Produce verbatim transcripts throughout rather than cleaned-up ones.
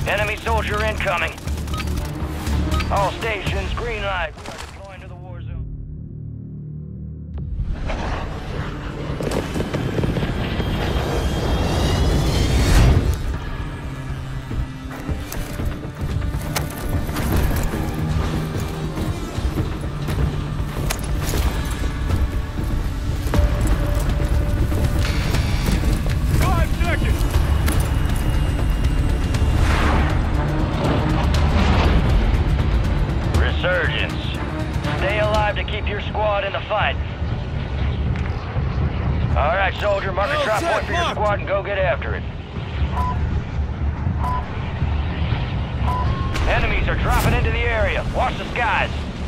Enemy soldier incoming. All stations, green light. We are deploying to the war zone. Five seconds! Resurgence. Stay alive to keep your squad in the fight. All right, soldier, mark a Well drop set, point for your marked. squad and go get after it. Enemies are dropping into the area. Watch the skies.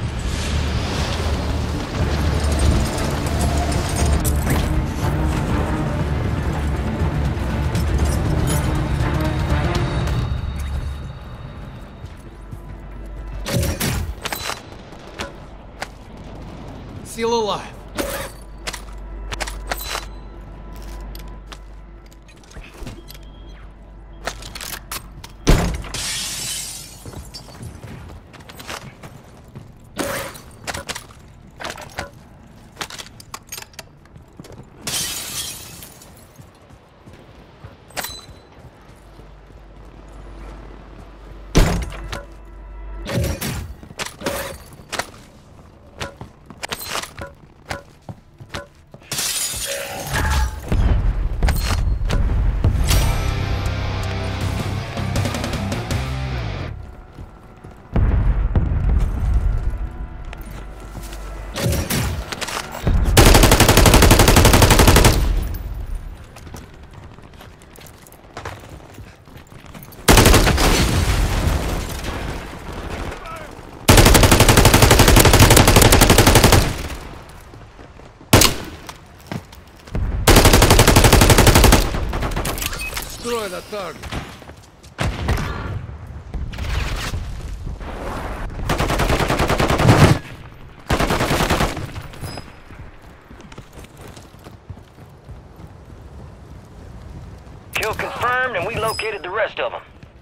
Still alive. Destroy that target. Kill confirmed, and we located the rest of them.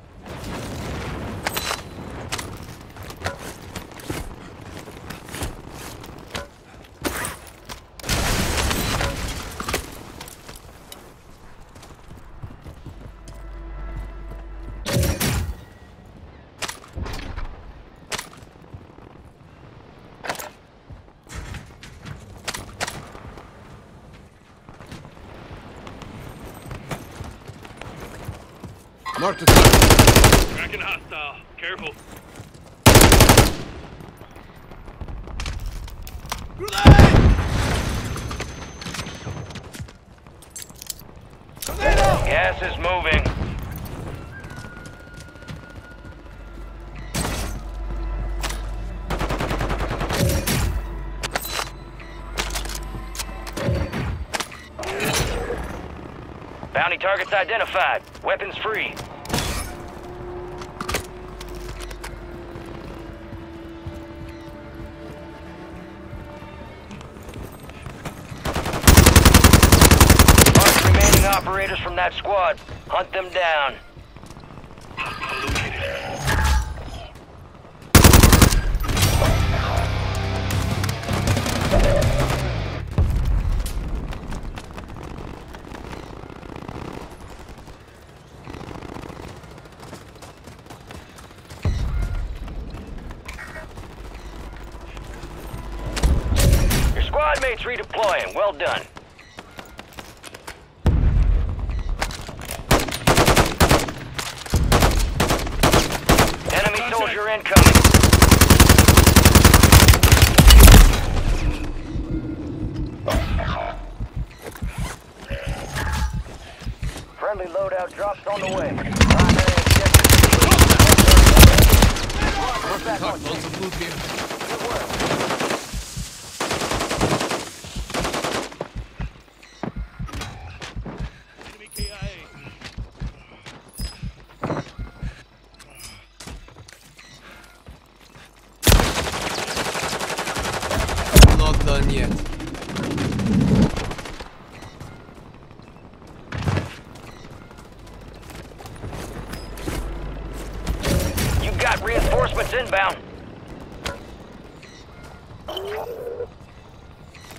Mark the target. Tracking hostile. Careful. Gas is moving. Bounty targets identified. Weapons free. Mark remaining operators from that squad. Hunt them down. Your squad mates redeploying. Well done. Enemy soldier incoming. Friendly loadout drops on the way. Primary objective complete. We're back on Lots of loot here. good work. Enemy K I A. Not done yet.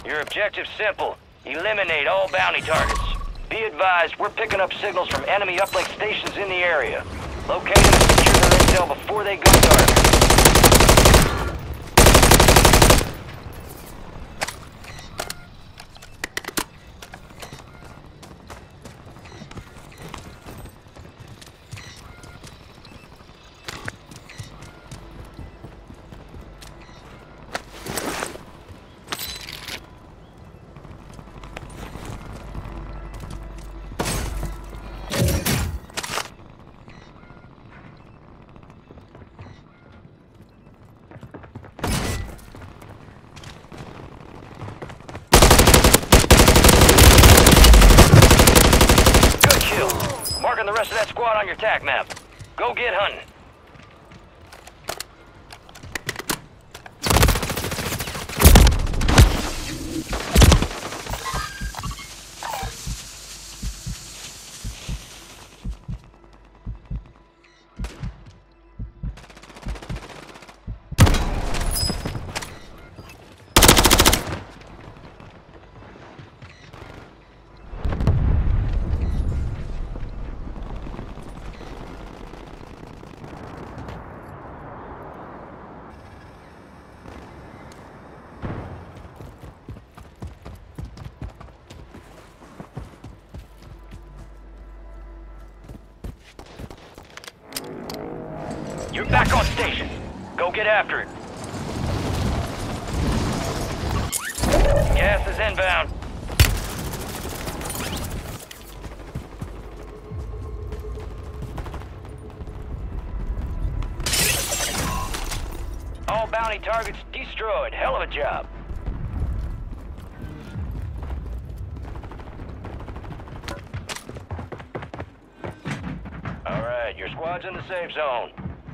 Your objective's simple. Eliminate all bounty targets. Be advised, we're picking up signals from enemy uplink stations in the area. Locate them and secure their intel before they go dark. Marking the rest of that squad on your tac map. Go get hunting. You're back on station. Go get after it. Gas is inbound. All bounty targets destroyed. Hell of a job. All right, your squad's in the safe zone.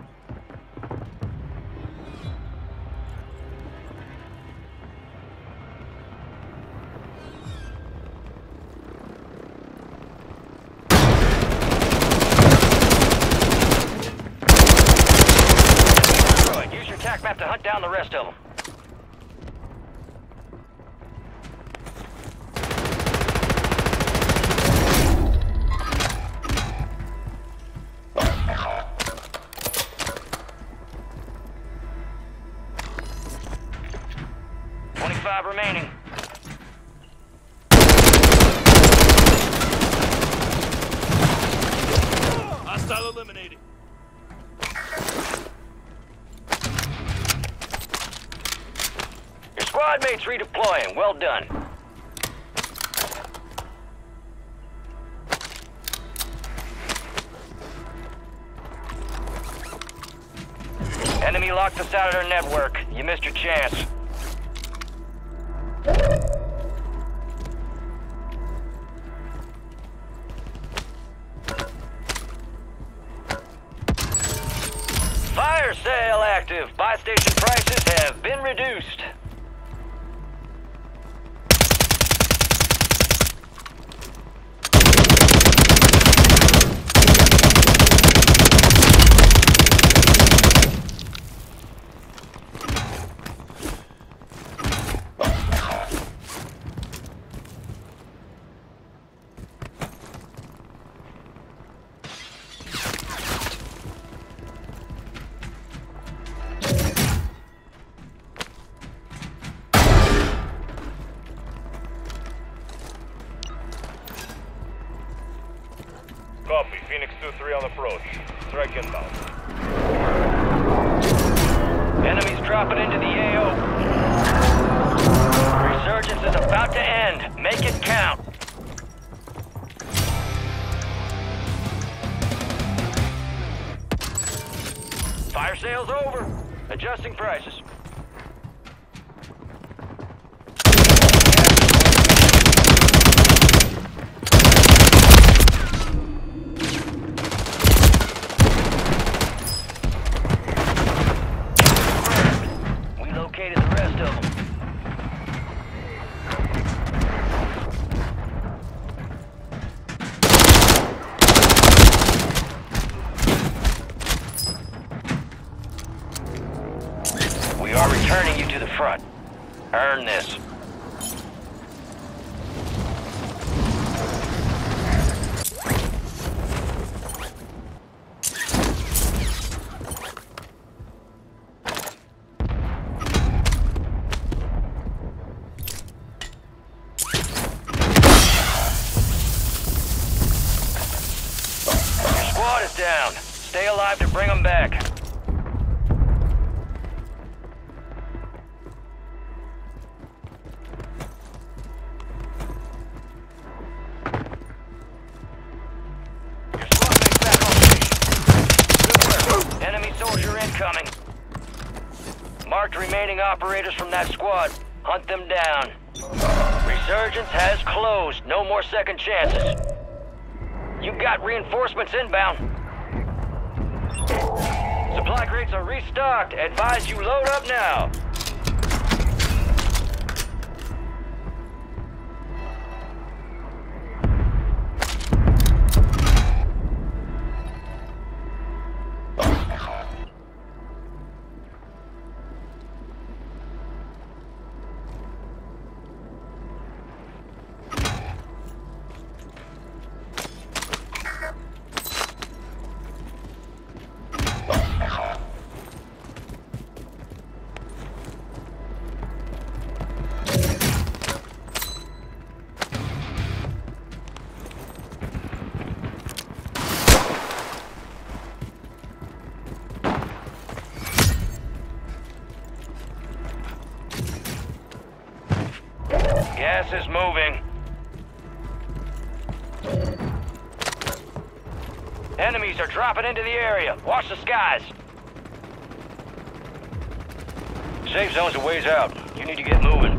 Tac map to hunt down the rest of them. Twenty-five remaining. Hostile eliminated. Squad mates redeploying. Well done. Enemy locked us out of their network. You missed your chance. Fire sale active. Buy station prices have been reduced. Copy. Phoenix two three on approach. Strike inbound. Enemies dropping into the A O. Resurgence is about to end. Make it count. Fire sale's over. Adjusting prices. We are returning you to the front. Earn this. down. Stay alive to bring them back. Your squad mate's back on station. Good work. Enemy soldier incoming. Marked remaining operators from that squad. Hunt them down. Resurgence has closed. No more second chances. You got reinforcements inbound. Supply crates are restocked. Advise you load up now. Gas is moving. Enemies are dropping into the area. Watch the skies. Safe zone's a ways out. You need to get moving.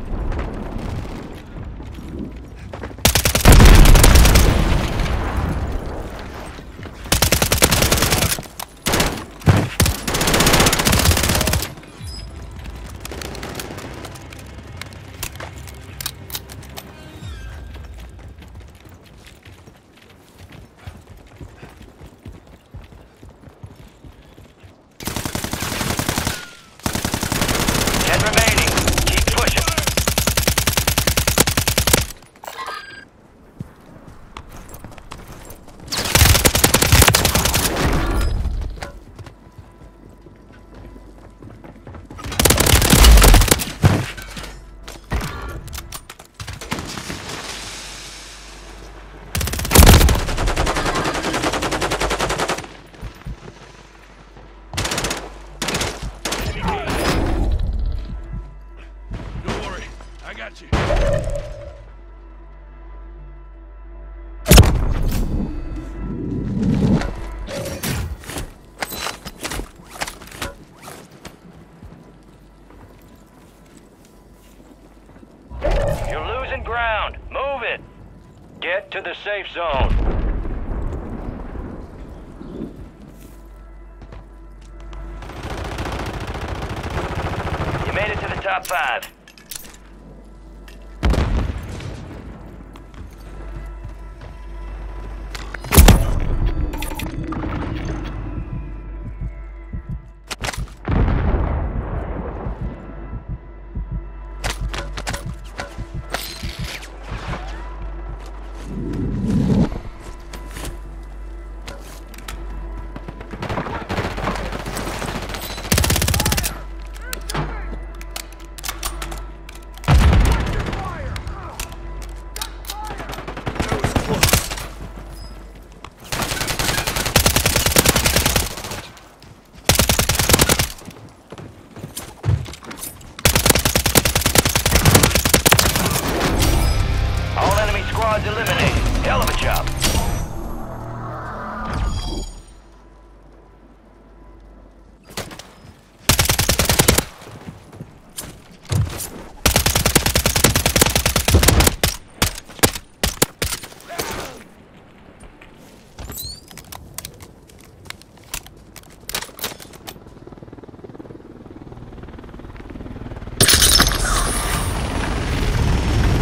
Ground. Move it. Get to the safe zone. You made it to the top five.